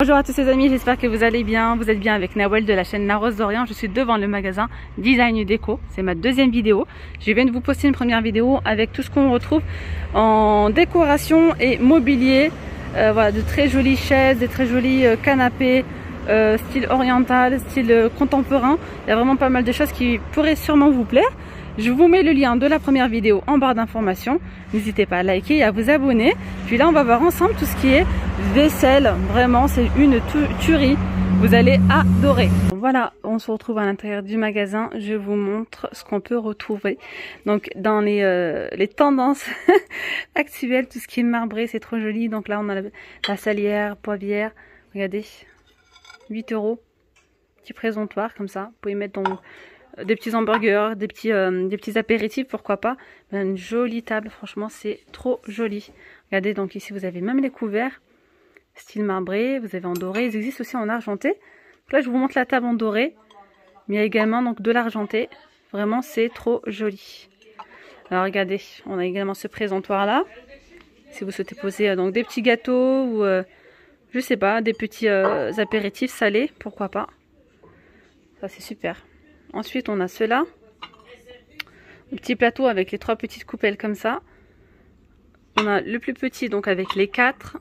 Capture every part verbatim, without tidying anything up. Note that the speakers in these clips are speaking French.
Bonjour à tous les amis, j'espère que vous allez bien. Vous êtes bien avec Nawel de la chaîne La Rose d'Orient. Je suis devant le magasin Design Déco. C'est ma deuxième vidéo. Je viens de vous poster une première vidéo avec tout ce qu'on retrouve en décoration et mobilier. Euh, voilà, de très jolies chaises, des très jolis euh, canapés, euh, style oriental, style euh, contemporain. Il y a vraiment pas mal de choses qui pourraient sûrement vous plaire. Je vous mets le lien de la première vidéo en barre d'informations. N'hésitez pas à liker et à vous abonner. Puis là, on va voir ensemble tout ce qui est vaisselle. Vraiment, c'est une tuerie. Vous allez adorer. Voilà, on se retrouve à l'intérieur du magasin. Je vous montre ce qu'on peut retrouver. Donc, dans les, euh, les tendances actuelles, tout ce qui est marbré, c'est trop joli. Donc là, on a la, la salière, poivrière. Regardez, huit euros. Petit présentoir comme ça. Vous pouvez mettre dans des petits hamburgers, des petits, euh, des petits apéritifs, pourquoi pas. Une jolie table, franchement, c'est trop joli. Regardez, donc ici, vous avez même les couverts, style marbré, vous avez en doré. Ils existent aussi en argenté. Donc là, je vous montre la table en doré, mais il y a également donc, de l'argenté. Vraiment, c'est trop joli. Alors, regardez, on a également ce présentoir-là. Si vous souhaitez poser euh, donc des petits gâteaux ou, euh, je sais pas, des petits euh, apéritifs salés, pourquoi pas. Ça, c'est super. Ensuite, on a ceux-là. Le petit plateau avec les trois petites coupelles comme ça. On a le plus petit, donc avec les quatre.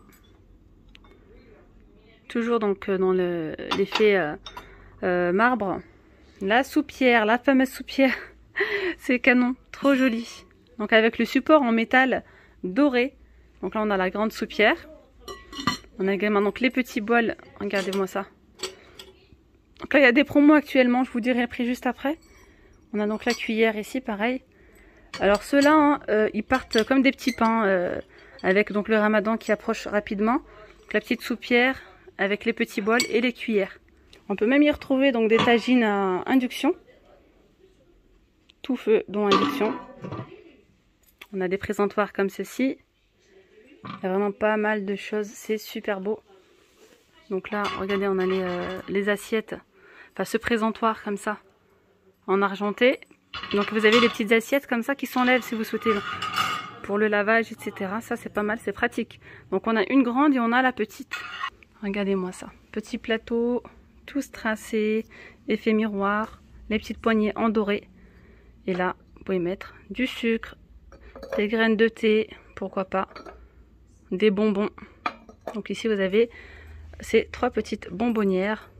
Toujours donc dans l'effet euh, euh, marbre. La soupière, la fameuse soupière. C'est canon, trop joli. Donc avec le support en métal doré. Donc là, on a la grande soupière. On a également donc les petits bols. Regardez-moi ça. Donc là, il y a des promos actuellement, je vous dirai le prix juste après. On a donc la cuillère ici, pareil. Alors ceux-là, hein, euh, ils partent comme des petits pains, euh, avec donc le ramadan qui approche rapidement. Donc, la petite soupière avec les petits bols et les cuillères. On peut même y retrouver donc des tagines à induction. Tout feu, dont induction. On a des présentoirs comme ceci. Il y a vraiment pas mal de choses, c'est super beau. Donc là, regardez, on a les, euh, les assiettes. Enfin, ce présentoir comme ça, en argenté. Donc vous avez les petites assiettes comme ça qui s'enlèvent si vous souhaitez, pour le lavage, et cetera. Ça, c'est pas mal, c'est pratique. Donc on a une grande et on a la petite. Regardez-moi ça. Petit plateau, tous tracés, effet miroir, les petites poignées en doré. Et là, vous pouvez mettre du sucre, des graines de thé, pourquoi pas, des bonbons. Donc ici, vous avez ces trois petites bonbonnières.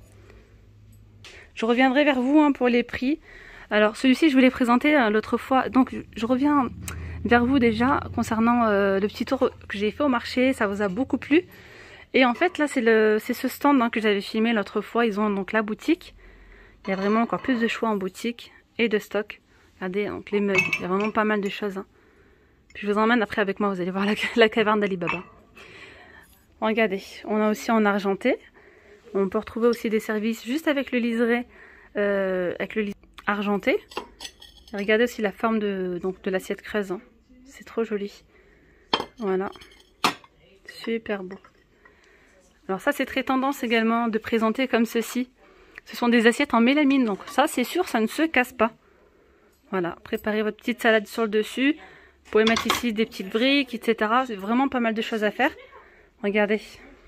Je reviendrai vers vous hein, pour les prix. Alors celui-ci je vous l'ai présenté euh, l'autre fois. Donc je reviens vers vous déjà concernant euh, le petit tour que j'ai fait au marché. Ça vous a beaucoup plu. Et en fait là c'est ce stand hein, que j'avais filmé l'autre fois. Ils ont donc la boutique. Il y a vraiment encore plus de choix en boutique et de stock. Regardez donc les mugs. Il y a vraiment pas mal de choses. Hein. Puis je vous emmène après avec moi. Vous allez voir la, la caverne d'Ali Baba. Regardez, on a aussi en argenté. On peut retrouver aussi des services juste avec le liseré, euh, avec le liseré argenté. Regardez aussi la forme de, donc, de l'assiette creuse. Hein. C'est trop joli. Voilà. Super beau. Alors ça, c'est très tendance également de présenter comme ceci. Ce sont des assiettes en mélamine. Donc ça, c'est sûr, ça ne se casse pas. Voilà. Préparez votre petite salade sur le dessus. Vous pouvez mettre ici des petites briques, et cetera. C'est vraiment pas mal de choses à faire. Regardez.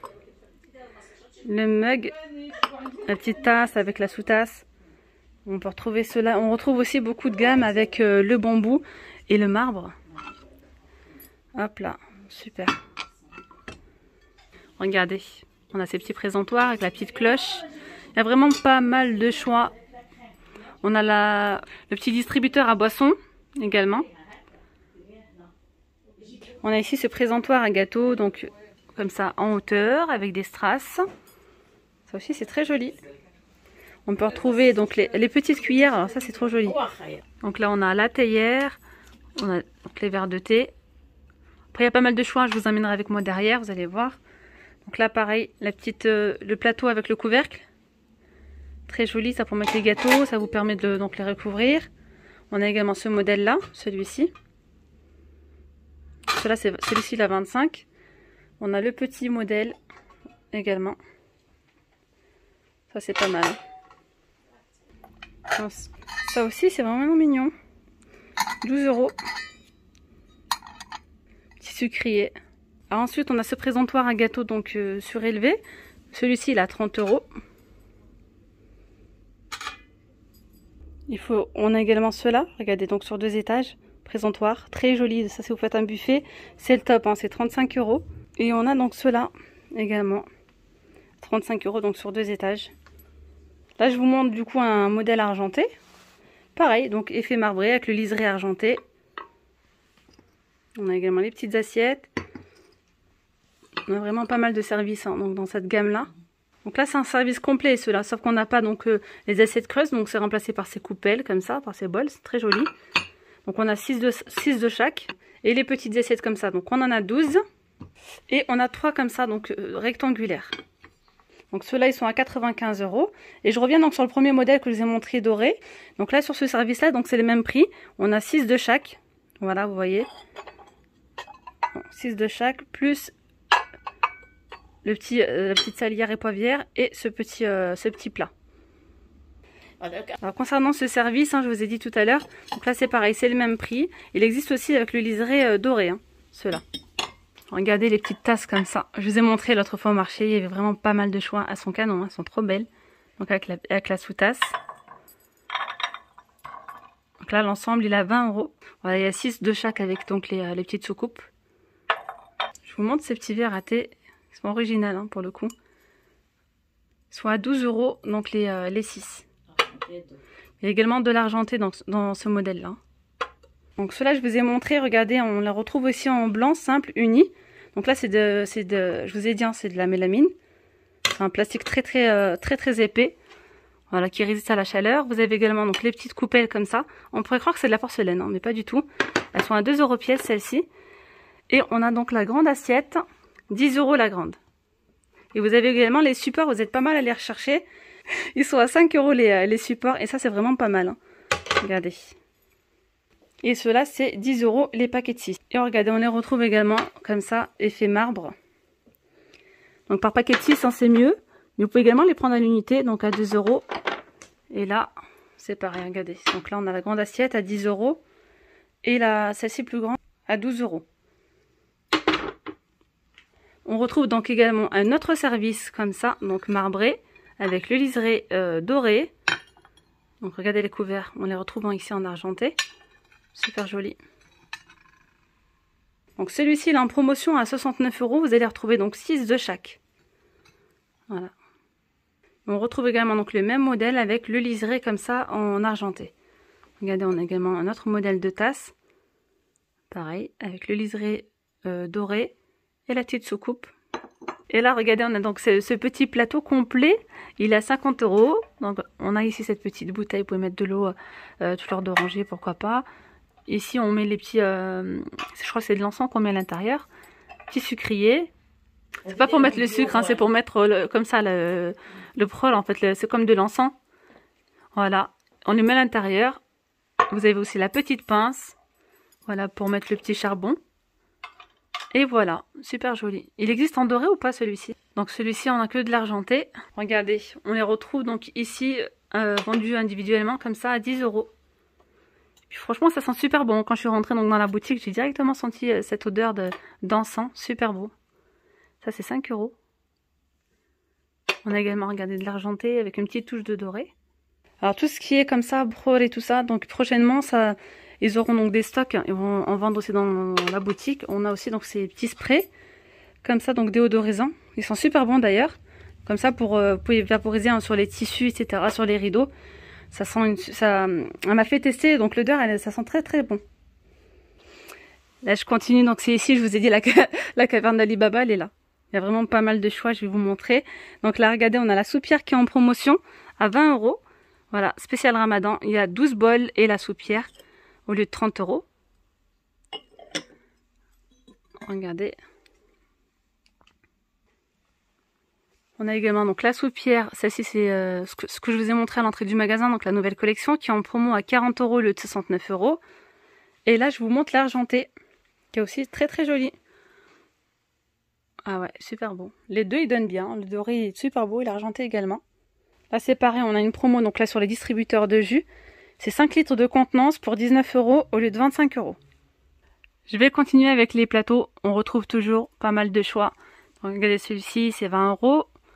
Le mug, la petite tasse avec la sous-tasse. On peut retrouver cela. On retrouve aussi beaucoup de gamme avec euh, le bambou et le marbre. Hop là, super. Regardez, on a ces petits présentoirs avec la petite cloche. Il y a vraiment pas mal de choix. On a la, le petit distributeur à boissons également. On a ici ce présentoir à gâteau, donc comme ça en hauteur avec des strass. Ça aussi c'est très joli. On peut retrouver donc les, les petites cuillères. Alors ça c'est trop joli. Donc là on a la théière. On a donc les verres de thé. Après il y a pas mal de choix. Je vous emmènerai avec moi derrière. Vous allez voir. Donc là pareil. La petite, euh, le plateau avec le couvercle. Très joli. Ça pour mettre les gâteaux. Ça vous permet de donc les recouvrir. On a également ce modèle là. Celui-ci. Celui-là c'est celui-ci la vingt-cinq. On a le petit modèle également. Ça c'est pas mal. Ça aussi c'est vraiment mignon. douze euros. Petit sucrier. Alors ensuite on a ce présentoir à gâteau donc euh, surélevé. Celui-ci, il a trente euros. Il faut, on a également ceux-là, regardez, donc sur deux étages, présentoir, très joli, ça si vous faites un buffet, c'est le top, hein, c'est trente-cinq euros. Et on a donc ceux-là également, trente-cinq euros, donc sur deux étages. Là je vous montre du coup un modèle argenté, pareil, donc effet marbré avec le liseré argenté. On a également les petites assiettes, on a vraiment pas mal de services hein, donc dans cette gamme-là. Donc là c'est un service complet ceux-là, sauf qu'on n'a pas donc euh, les assiettes creuses, donc c'est remplacé par ces coupelles comme ça, par ces bols, c'est très joli. Donc on a six de, six de chaque, et les petites assiettes comme ça, donc on en a douze, et on a trois comme ça, donc euh, rectangulaires. Donc ceux-là ils sont à quatre-vingt-quinze euros, et je reviens donc sur le premier modèle que je vous ai montré doré. Donc là sur ce service-là, donc c'est le même prix, on a six de chaque, voilà vous voyez, bon, six de chaque, plus le petit, euh, la petite salière et poivrière et ce petit, euh, ce petit plat. Alors concernant ce service, hein, je vous ai dit tout à l'heure, donc là c'est pareil, c'est le même prix. Il existe aussi avec le liseré euh, doré, hein, ceux-là. Regardez les petites tasses comme ça. Je vous ai montré l'autre fois au marché, il y avait vraiment pas mal de choix à son canon, hein, elles sont trop belles. Donc avec la, avec la sous-tasse. Donc là l'ensemble il a vingt euros. Voilà, il y a six de chaque avec donc les, euh, les petites soucoupes. Je vous montre ces petits verres à thé. Ils sont originaux hein, pour le coup. Ils sont à douze euros, donc les, euh, les six. Il y a également de l'argenté dans, dans ce modèle-là. Donc ceux-là, je vous ai montré, regardez, on les retrouve aussi en blanc, simple, uni. Donc là, c'est de, c'est de, je vous ai dit, hein, c'est de la mélamine. C'est un plastique très très euh, très très épais. Voilà, qui résiste à la chaleur. Vous avez également donc les petites coupelles comme ça. On pourrait croire que c'est de la porcelaine, hein, mais pas du tout. Elles sont à deux euros pièce, celles-ci. Et on a donc la grande assiette. dix euros la grande. Et vous avez également les supports, vous êtes pas mal à les rechercher. Ils sont à cinq euros les, les supports et ça c'est vraiment pas mal. Hein. Regardez. Et ceux-là c'est dix euros les paquets de six. Et regardez, on les retrouve également comme ça, effet marbre. Donc par paquet de six hein, c'est mieux. Mais vous pouvez également les prendre à l'unité, donc à deux euros. Et là c'est pareil, regardez. Donc là on a la grande assiette à dix euros. Et la celle-ci plus grande à douze euros. On retrouve donc également un autre service comme ça, donc marbré, avec le liseré euh, doré. Donc regardez les couverts, on les retrouve ici en argenté. Super joli. Donc celui-ci il est en promotion à soixante-neuf euros, vous allez retrouver donc six de chaque. Voilà. On retrouve également donc le même modèle avec le liseré comme ça en argenté. Regardez, on a également un autre modèle de tasse. Pareil, avec le liseré euh, doré. Et la petite soucoupe. Et là, regardez, on a donc ce, ce petit plateau complet. Il est à cinquante euros. Donc, on a ici cette petite bouteille. Vous pouvez mettre de l'eau, euh, de fleur d'oranger, pourquoi pas. Ici, on met les petits... Euh, je crois que c'est de l'encens qu'on met à l'intérieur. Petit sucrier. C'est pas pour mettre le sucre, hein, c'est pour mettre le, comme ça le, le prol. En fait, c'est comme de l'encens. Voilà. On le met à l'intérieur. Vous avez aussi la petite pince. Voilà, pour mettre le petit charbon. Et voilà, super joli. Il existe en doré ou pas celui-ci? Donc celui-ci, on n'a que de l'argenté. Regardez, on les retrouve donc ici, euh, vendus individuellement comme ça à dix euros. Puis franchement, ça sent super bon. Quand je suis rentrée donc dans la boutique, j'ai directement senti euh, cette odeur de d'encens, super beau. Ça c'est cinq euros. On a également regardé de l'argenté avec une petite touche de doré. Alors tout ce qui est comme ça, brol et tout ça, donc prochainement ça... Ils auront donc des stocks, ils vont en vendre aussi dans la boutique. On a aussi donc ces petits sprays, comme ça, donc déodorisants. Ils sont super bons d'ailleurs. Comme ça, pour euh, vous pouvez vaporiser hein, sur les tissus, et cetera, sur les rideaux. Ça sent une, ça, elle m'a fait tester, donc l'odeur, ça sent très très bon. Là, je continue, donc c'est ici, je vous ai dit, la, la caverne d'Ali Baba, elle est là. Il y a vraiment pas mal de choix, je vais vous montrer. Donc là, regardez, on a la soupière qui est en promotion à vingt euros. Voilà, spécial Ramadan. Il y a douze bols et la soupière. Au lieu de trente euros. Regardez. On a également donc la soupière. Celle-ci, c'est euh, ce, que, ce que je vous ai montré à l'entrée du magasin. Donc la nouvelle collection qui est en promo à quarante euros au lieu de soixante-neuf euros. Et là, je vous montre l'argenté. Qui est aussi très très joli. Ah ouais, super beau. Les deux, ils donnent bien. Le doré est super beau et l'argenté également. Là, c'est pareil. On a une promo donc là sur les distributeurs de jus. C'est cinq litres de contenance pour dix-neuf euros au lieu de vingt-cinq euros. Je vais continuer avec les plateaux. On retrouve toujours pas mal de choix. Donc, regardez celui-ci, c'est vingt euros.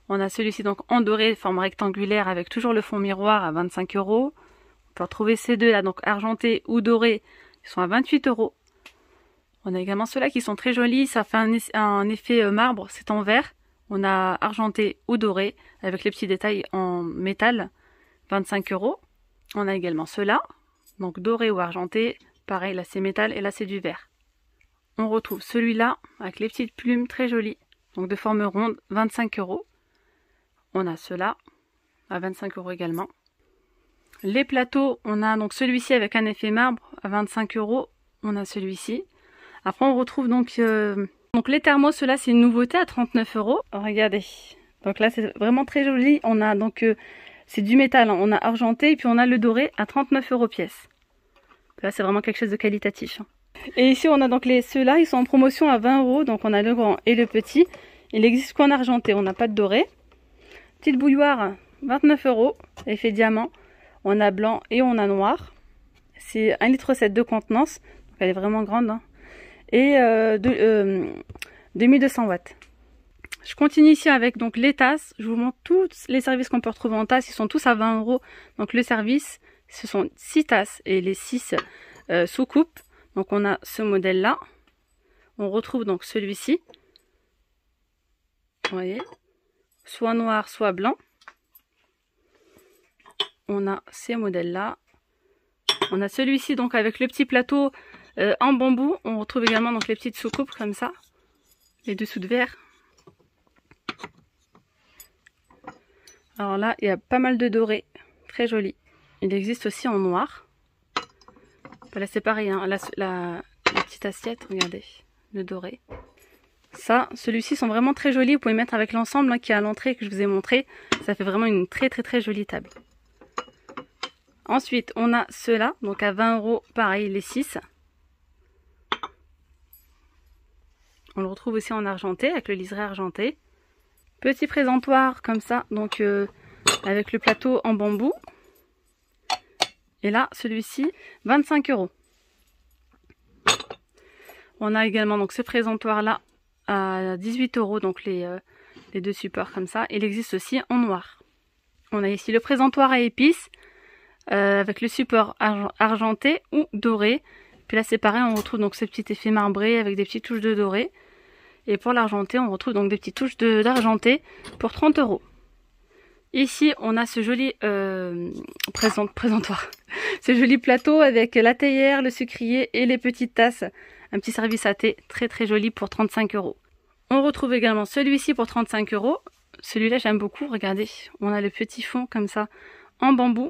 On a celui-ci donc en doré, forme rectangulaire avec toujours le fond miroir à vingt-cinq euros. On peut retrouver ces deux là, donc argenté ou doré, ils sont à vingt-huit euros. On a également ceux-là qui sont très jolis, ça fait un, un effet marbre, c'est en vert. On a argenté ou doré avec les petits détails en métal, vingt-cinq euros. On a également ceux-là, donc doré ou argenté, pareil, là c'est métal et là c'est du verre. On retrouve celui-là avec les petites plumes très jolies, donc de forme ronde, vingt-cinq euros. On a ceux-là à vingt-cinq euros également. Les plateaux, on a donc celui-ci avec un effet marbre à vingt-cinq euros. On a celui-ci. Après on retrouve donc, euh, donc les thermos, ceux-là c'est une nouveauté à trente-neuf euros. Regardez, donc là c'est vraiment très joli. On a donc, euh, c'est du métal, hein. On a argenté et puis on a le doré à trente-neuf euros pièce. Là c'est vraiment quelque chose de qualitatif. Et ici on a donc les ceux-là, ils sont en promotion à vingt euros. Donc on a le grand et le petit. Il existe qu'en argenté, on n'a pas de doré. Petite bouilloire, vingt-neuf euros, effet diamant. On a blanc et on a noir. C'est un litre sept de contenance. Donc elle est vraiment grande. Hein. Et euh, de, euh, deux mille deux cents watts. Je continue ici avec donc les tasses. Je vous montre tous les services qu'on peut retrouver en tasse. Ils sont tous à vingt euros. Donc le service, ce sont six tasses et les six euh, sous-coupes. Donc on a ce modèle-là. On retrouve donc celui-ci. Vous voyez, soit noir, soit blanc. On a ces modèles-là. On a celui-ci donc avec le petit plateau euh, en bambou. On retrouve également donc les petites soucoupes comme ça. Les dessous de verre. Alors là, il y a pas mal de doré. Très joli. Il existe aussi en noir. Là c'est pareil, hein. la, la, la petite assiette, regardez, le doré. Ça, celui-ci sont vraiment très jolis. Vous pouvez mettre avec l'ensemble hein, qui est à l'entrée que je vous ai montré. Ça fait vraiment une très très très jolie table. Ensuite, on a ceux-là, donc à vingt euros, pareil, les six. On le retrouve aussi en argenté, avec le liseré argenté. Petit présentoir comme ça, donc euh, avec le plateau en bambou. Et là, celui-ci, vingt-cinq euros. On a également donc ce présentoir-là à dix-huit euros, donc les, euh, les deux supports comme ça. Il existe aussi en noir. On a ici le présentoir à épices, euh, avec le support arg argenté ou doré. Puis là, c'est pareil, on retrouve donc ce petit effet marbré avec des petites touches de doré. Et pour l'argenté, on retrouve donc des petites touches d'argenté pour trente euros. Ici, on a ce joli euh, présent, présentoir, ce joli plateau avec la théière, le sucrier et les petites tasses. Un petit service à thé très très joli pour trente-cinq euros. On retrouve également celui-ci pour trente-cinq euros. Celui-là, j'aime beaucoup. Regardez, on a le petit fond comme ça en bambou.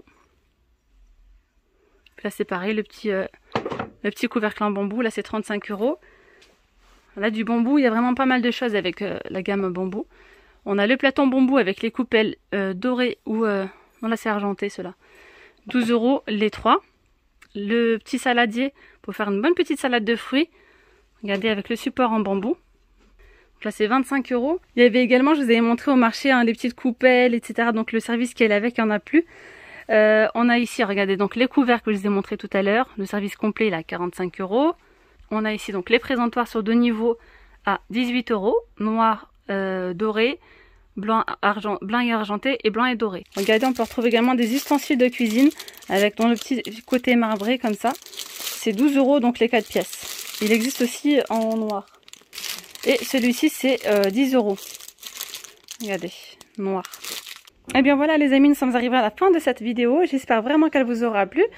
Là, c'est pareil, le petit, euh, le petit couvercle en bambou. Là, c'est trente-cinq euros. Là, du bambou, il y a vraiment pas mal de choses avec euh, la gamme bambou. On a le plateau en bambou avec les coupelles euh, dorées ou... Euh, non, là c'est argenté ceux-là. douze euros les trois. Le petit saladier pour faire une bonne petite salade de fruits. Regardez avec le support en bambou. Donc là c'est vingt-cinq euros. Il y avait également, je vous avais montré au marché, hein, les petites coupelles, et cetera. Donc le service qu'elle avait, il n'y en a plus. Euh, on a ici, regardez, donc les couverts que je vous ai montré tout à l'heure. Le service complet, il est à quarante-cinq euros. On a ici donc les présentoirs sur deux niveaux à dix-huit euros. Noir, euh, doré, blanc, argent, blanc et argenté et blanc et doré. Regardez, on peut retrouver également des ustensiles de cuisine avec dans le petit côté marbré comme ça. C'est douze euros donc les quatre pièces. Il existe aussi en noir. Et celui-ci c'est euh, dix euros. Regardez, noir. Et bien voilà les amis, nous sommes arrivés à la fin de cette vidéo. J'espère vraiment qu'elle vous aura plu.